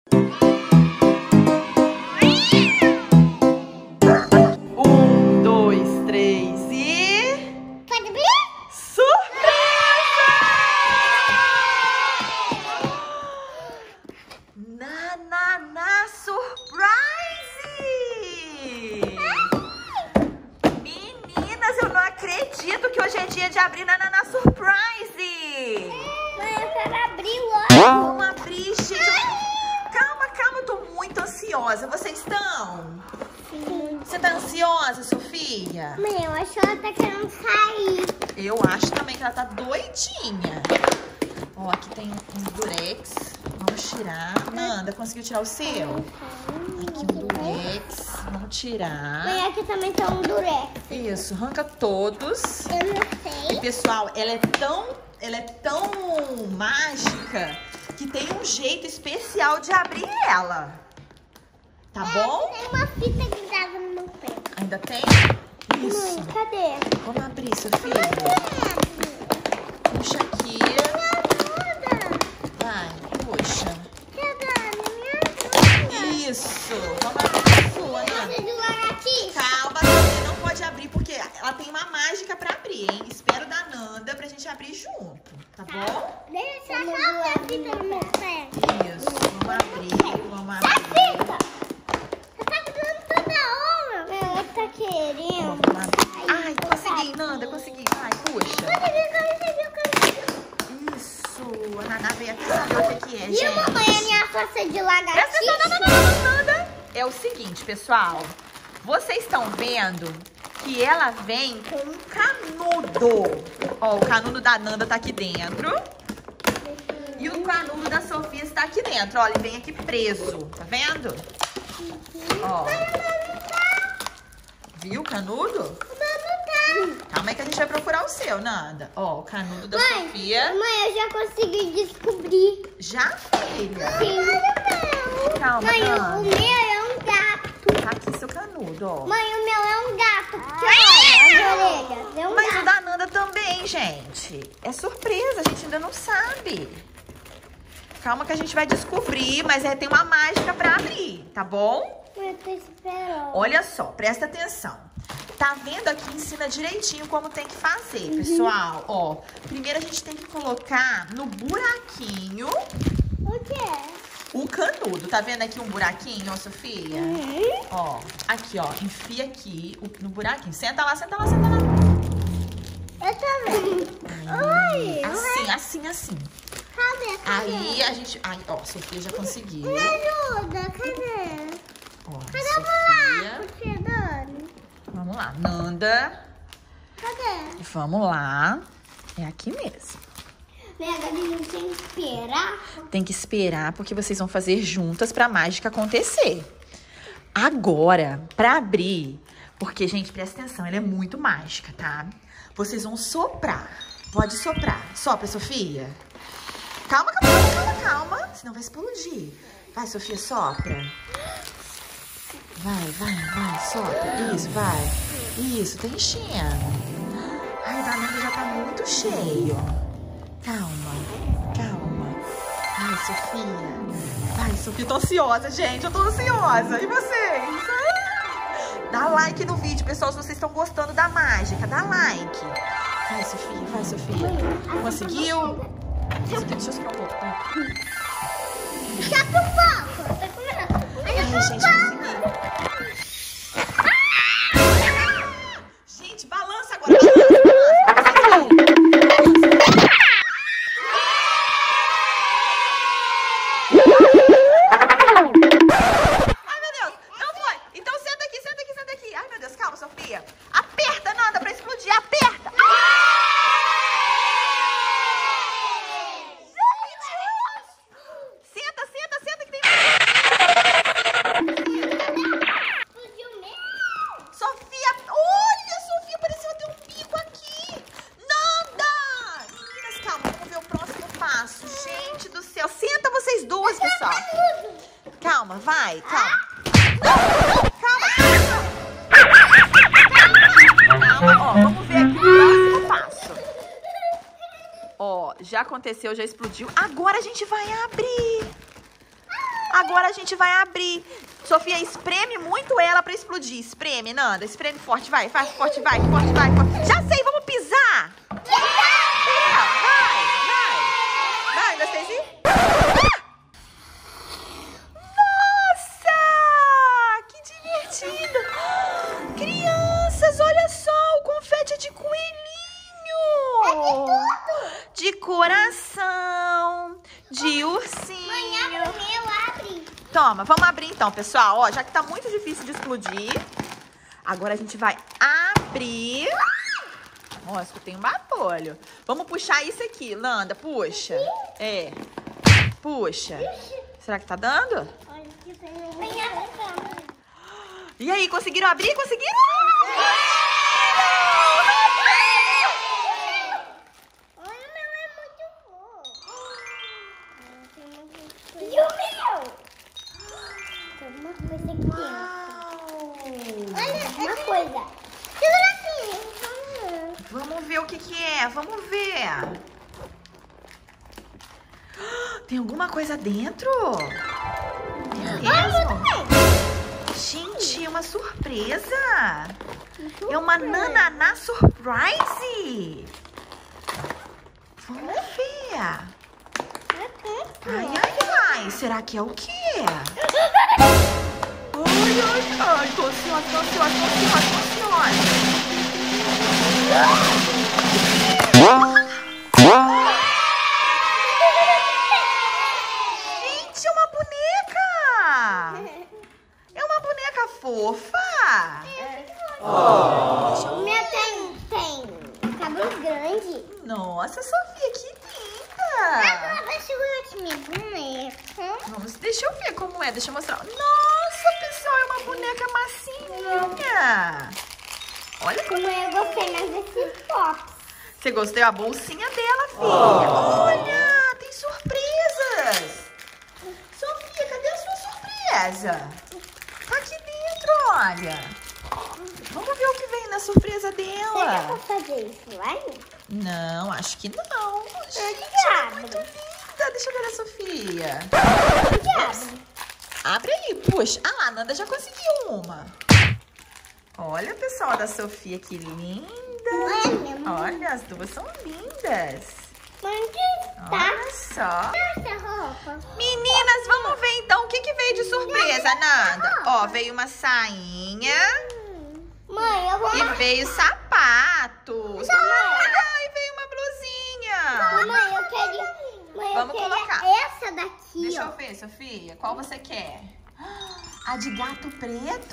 Um, dois, três e... Pode abrir? Surpresa! Na surprise! Meninas, eu não acredito que hoje é dia de abrir na surprise! Mãe, eu quero abrir logo. Vamos abrir, gente. Calma, eu tô muito ansiosa. Vocês estão? Sim. Você tá ansiosa, Sofia? Mãe, eu acho que ela tá querendo sair. Eu acho também que ela tá doidinha. Ó, aqui tem um durex. Vamos tirar. Nanda, conseguiu tirar o seu? Aqui um durex. Vamos tirar. Mãe, aqui também tem um durex. Isso, arranca todos. Eu não E, sei. pessoal, ela é tão mágica que tem um jeito especial de abrir ela. Tá bom? Tem uma fita grudada no meu pé. Ainda tem? Isso. Mãe, cadê? Vamos abrir, Sofia. Puxa aqui. Vai, puxa. Isso. Vamos abrir a sua, Nanda. Calma, você não pode abrir porque ela tem uma mágica pra abrir, hein? Espero da Nanda pra gente abrir junto, tá bom? Deixa eu só a fita no meu pé. Isso, vamos abrir. Você tá grudando toda hora. Ela tá querendo. Vamos abrir. Ai, consegui, Nanda, consegui. Vai, puxa. Isso, a Naná veio aqui saber o que é, gente. E mamãe, a minha força de lagartixa? Nanda. É o seguinte, pessoal. Vocês estão vendo que ela vem com um canudo. Ó, o canudo da Nanda tá aqui dentro. E o canudo da Sofia está aqui dentro. Ó, ele vem aqui preso. Tá vendo? Ó. Viu o canudo? Calma aí que a gente vai procurar o seu, Nanda. Ó, o canudo da Sofia. Mãe, eu já consegui descobrir. Já, filha? Sim. Calma, Mãe, Nanda. o meu é um gato. Tá aqui seu canudo, ó. Mãe, o meu é um gato. Porque olha, as orelhas. É um Mas o gato. da Nanda também, gente. É surpresa, a gente ainda não sabe. Calma que a gente vai descobrir, mas tem uma mágica pra abrir, tá bom? Eu tô esperando. Olha só, presta atenção. Tá vendo aqui? Ensina direitinho como tem que fazer, pessoal. Ó, primeiro a gente tem que colocar no buraquinho O que é? o canudo. Tá vendo aqui um buraquinho, ó, Sofia? Ó, aqui, ó. Enfia aqui no buraquinho. Senta lá. Eu também. Oi. Assim. Cadê? Aí a gente... Aí, ó, Sofia já conseguiu. Me ajuda, cadê? Ó, Cadê o Sofia. buraco, tia Dani? Vamos lá, Nanda. Cadê? Vamos lá. É aqui mesmo. Agora a gente tem que esperar. Tem que esperar porque vocês vão fazer juntas pra mágica acontecer. Agora, pra abrir... Porque, gente, presta atenção, ela é muito mágica, tá? Vocês vão soprar. Pode soprar. Sopra, Sofia. Calma. Senão vai explodir. Vai, Sofia, sopra. Vai, sopra. Isso, vai. Isso, tá enchendo. Ai, o da Nanda já tá muito cheio. Calma. Vai, Sofia. Tô ansiosa, gente. Eu tô ansiosa. E vocês? Dá like no vídeo, pessoal, se vocês estão gostando da mágica. Dá like. Vai, Sofia. Conseguiu? Deixa eu ficar um pouco. Só um pouco. Tá comendo? Ai, gente, consegui. Gente, balança agora. Ai, meu Deus. Não foi. Então senta aqui. Ai, meu Deus, calma, Sofia. Aperta, Nanda, pra explodir. Aperta. Senta que tem... Explodiu mesmo? Sofia, olha, Sofia, pareceu ter um pico aqui. Nanda! Meninas, calma, vamos ver o próximo passo. Gente do céu, senta vocês duas, pessoal. Calma, vai, calma. Calma, ó, vamos ver aqui o próximo passo. Ó, já aconteceu, já explodiu. Agora a gente vai abrir. Agora a gente vai abrir. Sofia, espreme muito ela pra explodir. Espreme, Nanda. Espreme forte, vai. Faz forte, vai. Forte, vai. Forte. Já sei, vamos pisar. Vai. Vai, ainda sei sim. Nossa! Que divertido. Crianças, olha só. O confete é de coelhinho. De coração. De ursinho. Mãe, abre o meu, abre. Toma, vamos abrir então, pessoal. Ó, já que tá muito difícil de explodir, agora a gente vai abrir. Nossa, escutei um barulho. Vamos puxar isso aqui, Landa, puxa. É, puxa. Será que tá dando? Mãe, abre. E aí, conseguiram abrir? Conseguiram? Olha, o meu é muito bom. E o meu? Tem uma coisa aqui dentro. Olha, uma coisa. Segura assim. Vamos ver o que que é, vamos ver. Tem alguma coisa dentro? É mesmo? Gente, é uma surpresa. É uma Nananá Surprise. Vamos ver. Ai. Será que é o quê? Ai. Tô ansiosa. Gente, é uma boneca. É uma boneca fofa. O meu tem cabelo grande. Nossa, Sofia, que linda. Agora segura aqui minha boneca. Deixa eu ver como é. Deixa eu mostrar. Nossa, pessoal, é uma boneca massinha. Olha como Como eu gostei mais desse box. Você gostou da bolsinha dela, filha? Olha, tem surpresas. Sofia, cadê a sua surpresa? Tá aqui dentro, olha. Vamos ver o que vem na surpresa Será que eu dela. vou fazer isso, vai? Não, acho que não. Gente, abre. é muito linda. Deixa eu ver a Sofia. Abre. Abre aí, puxa. Ah lá, a Nanda já conseguiu uma. Olha, pessoal, da Sofia, que linda. Olha, as duas são lindas. Mãe, Olha só. essa roupa. Meninas, vamos ver então o que que veio de surpresa, Nanda. Ó, veio uma sainha Mãe, eu vou... e veio sapatos. Ai, veio uma blusinha. Mãe, eu queria... Mãe, Vamos eu queria colocar. essa daqui, Deixa ó. eu ver, Sofia. Qual você quer? A de gato preto.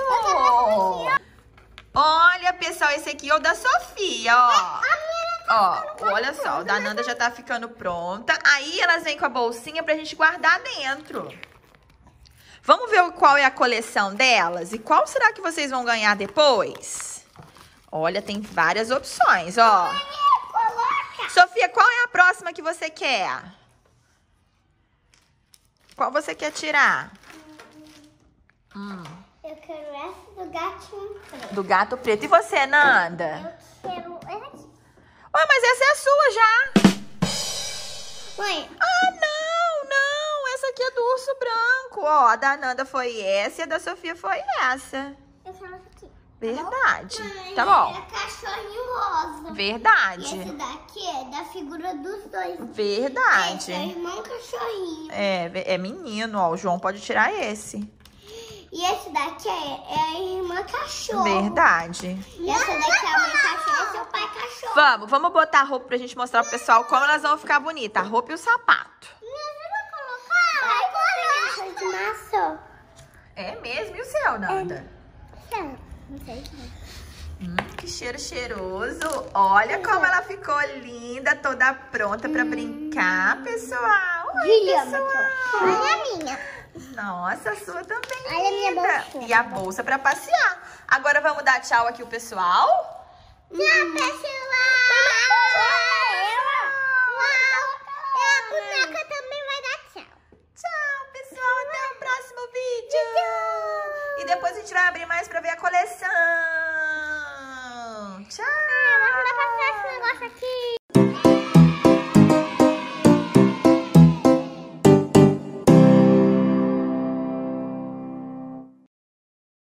Olha, pessoal, esse aqui é o da Sofia, ó. Ó, olha só, o da Nanda já tá ficando pronta. Aí elas vêm com a bolsinha pra gente guardar dentro. Vamos ver qual é a coleção delas e qual será que vocês vão ganhar depois? Olha, tem várias opções, ó. Coloca. Sofia, qual é a próxima que você quer? Qual você quer tirar? Eu quero essa do gatinho preto. Do gato preto. E você, Nanda? Eu quero essa aqui. Ué, mas essa é a sua já. Mãe, Ah, não. Essa aqui é do urso branco. Ó, a da Nanda foi essa e a da Sofia foi essa. eu quero essa aqui. Verdade. Mãe, Tá bom. é cachorrinho rosa. E Verdade. esse daqui é da figura dos dois. Verdade. Esse é o irmão cachorrinho. É menino, ó. O João pode tirar esse. E esse daqui é a irmã cachorro. Verdade. E essa daqui é a mãe cachorro, esse é o pai cachorro. Vamos botar a roupa pra gente mostrar pro pessoal como elas vão ficar bonitas. A roupa e o sapato. Vai colocar de maçã. É mesmo? E o seu, Nanda? Não sei. Que cheiro cheiroso. Olha como ela ficou linda, toda pronta pra brincar, pessoal. Oi, pessoal. Olha a minha. Nossa, a sua também Olha a minha linda. bolsa. E a bolsa pra passear. Agora vamos dar tchau aqui o pessoal? Tchau, pessoal. A boneca também vai dar tchau. Tchau, pessoal. Até o próximo vídeo. E depois a gente vai abrir mais pra ver a coleção. Tchau. Vamos dar pra esse negócio aqui.